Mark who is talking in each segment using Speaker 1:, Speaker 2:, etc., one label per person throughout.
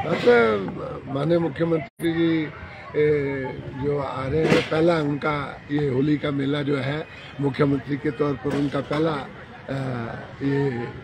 Speaker 1: माननीय मुख्यमंत्री जी जो आ रहे हैं, पहला उनका ये होली का मेला जो है मुख्यमंत्री के तौर पर उनका पहला ये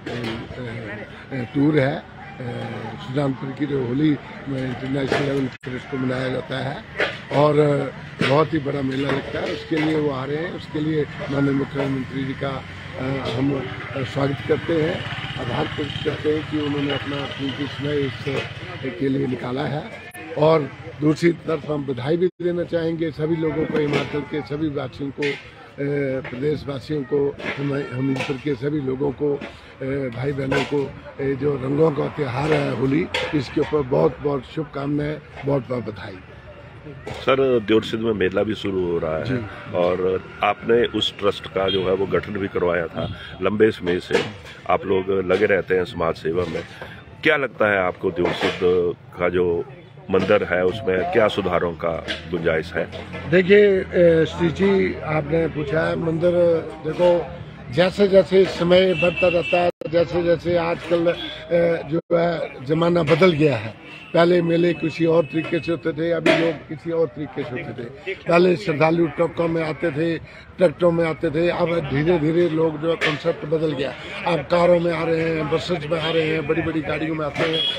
Speaker 1: टूर है। सुजानपुर की जो होली इंटरनेशनल लेवल पर इसको मनाया जाता है और बहुत ही बड़ा मेला लगता है। उसके लिए वो आ रहे हैं, उसके लिए माननीय मुख्यमंत्री जी का हम स्वागत करते हैं, आभार प्रकट करते हैं कि उन्होंने अपना कीमती समय इस के लिए निकाला है। और दूसरी तरफ हम बधाई भी देना चाहेंगे सभी लोगों को, हिमाचल के सभी वासियों को, प्रदेशवासियों को, हिमाचल के सभी लोगों को, भाई बहनों को जो रंगों का त्यौहार है होली, इसके ऊपर बहुत बहुत शुभकामनाएं, बहुत बहुत बधाई।
Speaker 2: सर, देवरसिद्ध में मेला भी शुरू हो रहा है और आपने उस ट्रस्ट का जो है वो गठन भी करवाया था। लंबे समय से आप लोग लगे रहते हैं समाज सेवा में। क्या लगता है आपको देवरसिद्ध का जो मंदिर है उसमें क्या सुधारों का गुंजाइश है?
Speaker 1: देखिए श्री जी, आपने पूछा है मंदिर, देखो जैसे जैसे समय बढ़ता रहता है, जैसे जैसे आजकल जो है जमाना बदल गया है। पहले मेले किसी और तरीके से होते थे, अभी लोग किसी और तरीके से होते थे। पहले श्रद्धालु ट्रकों में आते थे, ट्रैक्टरों में आते थे, अब धीरे धीरे लोग जो कंसेप्ट बदल गया। अब कारों में आ रहे हैं, बसेस में आ रहे हैं, बड़ी बड़ी गाड़ियों में आते हैं।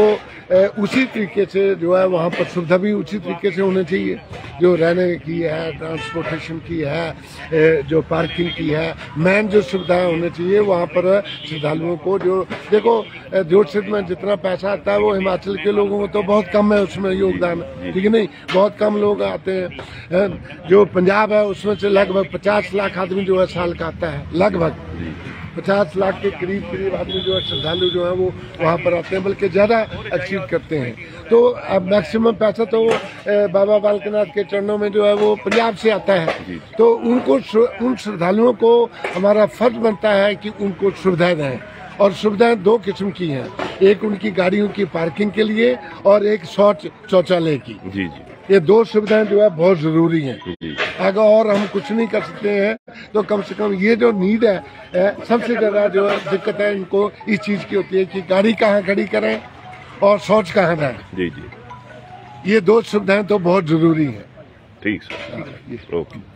Speaker 1: तो उसी तरीके से जो है वहाँ पर सुविधा भी उसी तरीके से होनी चाहिए, जो रहने की है, ट्रांसपोर्टेशन की है, जो पार्किंग की है, मेन जो सुविधाएं होनी चाहिए वहाँ पर श्रद्धालुओं को। जो देखो देवरसिद्ध में जितना पैसा आता है वो हिमाचल के लोगों को तो बहुत कम है उसमें योगदान, ठीक है नहीं, बहुत कम लोग आते हैं। जो पंजाब है उसमें से लगभग 50 लाख आदमी जो है साल का आता है, लगभग 50 लाख के करीब आदमी जो है श्रद्धालु जो है वो वहाँ पर आते हैं, बल्कि ज़्यादा अचीव करते हैं। तो अब मैक्सिमम पैसा तो बाबा बालकनाथ के चरणों में जो है वो पंजाब से आता है। तो उनको, उन श्रद्धालुओं को हमारा फर्ज बनता है कि उनको सुविधाएं दें। और सुविधाएं दो किस्म की हैं, एक उनकी गाड़ियों की पार्किंग के लिए और एक शौचालय की।
Speaker 2: जी।
Speaker 1: ये दो सुविधाएं जो है बहुत जरूरी हैं। अगर और हम कुछ नहीं कर सकते हैं तो कम से कम ये जो नीड है, सबसे ज्यादा जो दिक्कत है इनको इस चीज की होती है कि गाड़ी कहाँ खड़ी करें और शौच कहाँ जाए।
Speaker 2: जी।
Speaker 1: ये दो सुविधाएं तो बहुत जरूरी हैं।
Speaker 2: ठीक सर, ओके।